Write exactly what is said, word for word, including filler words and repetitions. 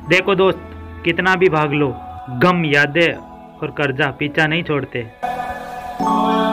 देखो दोस्त, कितना भी भाग लो, गम, यादें और कर्जा पीछा नहीं छोड़ते।